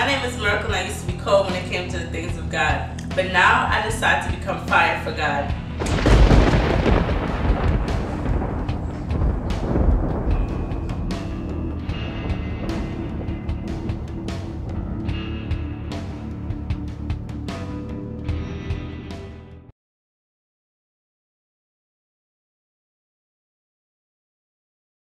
name is Miracle and I used to be cold when it came to the things of God. But now I decide to become fire for God.